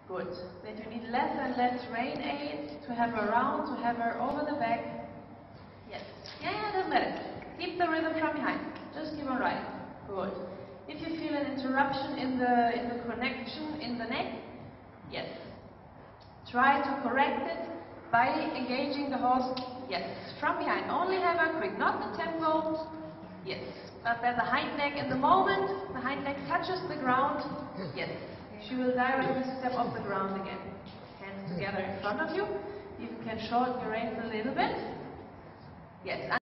Good. That you need less and less rein aid to have her round, to have her over the back. Yes. Yeah, doesn't matter. Keep the rhythm from behind. Just keep on riding. Good. If you feel an interruption in the connection in the neck, yes. Try to correct it by engaging the horse. Yes. From behind. Only have her quick, not the tempo. Yes. But then the hind leg in the moment, the hind leg touches the ground. Yes. She will directly step off the ground again. Hands together in front of you. You can shorten your reins a little bit. Yes.